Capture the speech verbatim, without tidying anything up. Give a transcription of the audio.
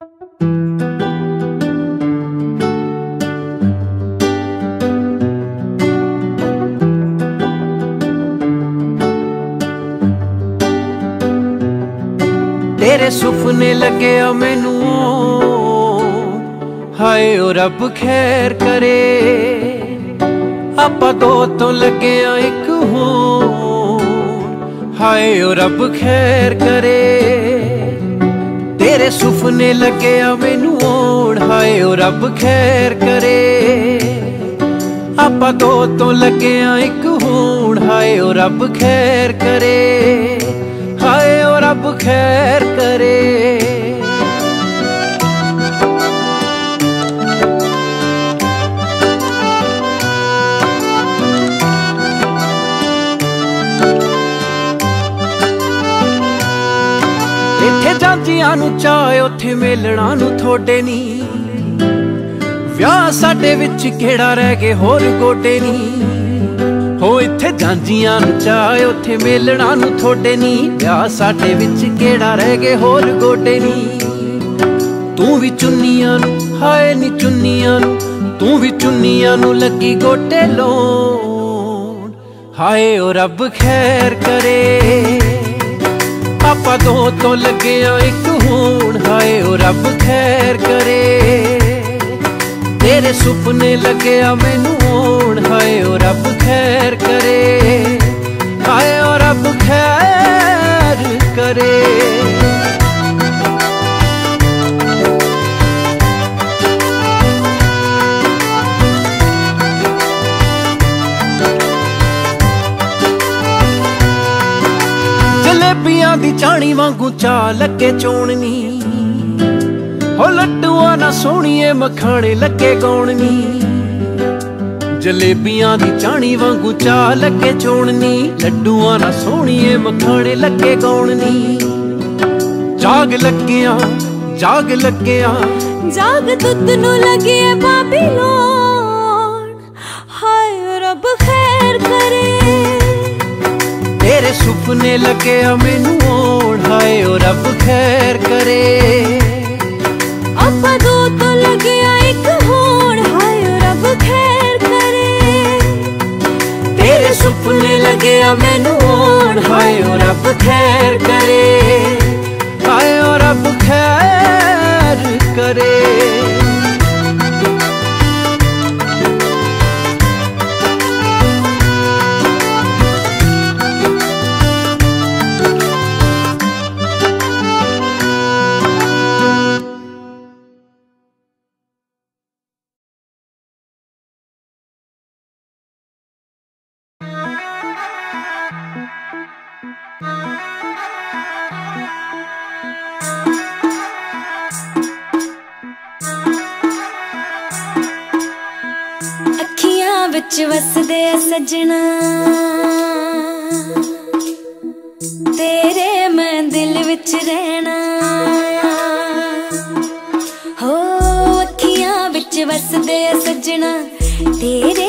तेरे सुपने लगे आ मैनू, हाय ओ रब खैर करे। आपां दो तो लगे आ एक होर, हाय ओ रब खैर करे। तेरे सुपने लगे आ मैनू ओढ़, हाय ओ रब खैर करे। आपां दो तो लगे आ एक होर, हाय ओ रब खैर करे। हाय ओ रब खैर करे। इत्थे जांदियां नू चाहे उत्थे मेलणा नू थोड़े नी, विआह साडे विच केड़ा रह गए होर गोडे नी। हो इत्थे जांदियां नू चाहे उत्थे मेलणा नू थोड़े नी, विआह साडे विच केड़ा रह गए होर गोडे नी। तू भी चुन्नियां नू, हाय नी चुन्नियां नू, तू भी चुन्नियां नू लगी गोटे लोन। हाय ओ रब खैर करे। पापा दो तो लगे आ एक होण, हाय ओ रब खैर करे। तेरे सुपने लगे आ मैनू ओढ़, हाय ओ रब खैर करे। हाय ओ रब खैर करे। जलेबियां दी चाणी वांगू चा लगे चोणनी, हो लड्डुआ ना सोहणीए मखाने लगे गौणनी। जलेबियां दी चाणी वांगू चा लगे चोणनी, लड्डुआ ना सोहणीए मखाने लगे गौणनी। जाग लग्गिया जाग लग्गिया जाग दुध नू लगे बाबीलोन, हाय रब खैर करे। तेरे सुपने लगे आ मैनू ओढ़, हाय ओ रब खैर करे। आपां दो तो लगे आ एक होण, हाय ओ रब खैर करे। तेरे सुपने लगे आ मैनू ओढ़, हाय ओ रब खैर करे। हाय ओ रब खैर करे। विच वसदे सजना तेरे मैं दिल विच रहना, हो अखियां विच वसदे सजना तेरे